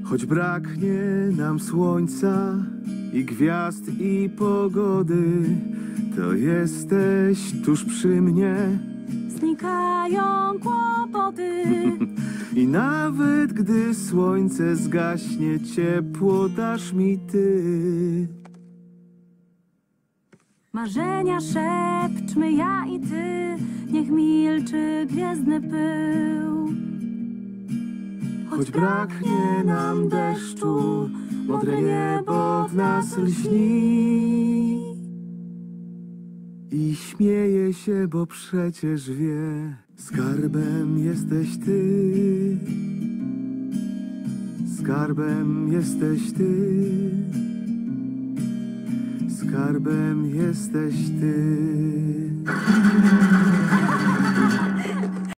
Choć braknie nam słońca i gwiazd i pogody, to jesteś tuż przy mnie. Znikają kłopoty. I nawet gdy słońce zgaśnie, ciepło dasz mi ty. Marzenia szepczmy ja i ty, niech milczy gwiezdny pył. Choć braknie nam deszczu, modre niebo w nas lśni. I śmieje się, bo przecież wie, skarbem jesteś ty. Skarbem jesteś ty. Skarbem jesteś ty.